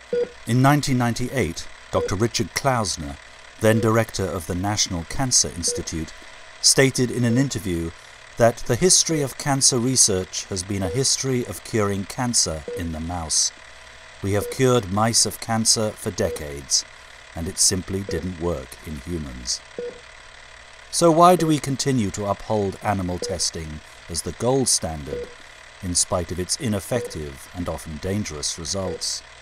In 1998, Dr. Richard Klausner, then director of the National Cancer Institute, stated in an interview that the history of cancer research has been a history of curing cancer in the mouse. We have cured mice of cancer for decades, and it simply didn't work in humans. So why do we continue to uphold animal testing as the gold standard, in spite of its ineffective and often dangerous results?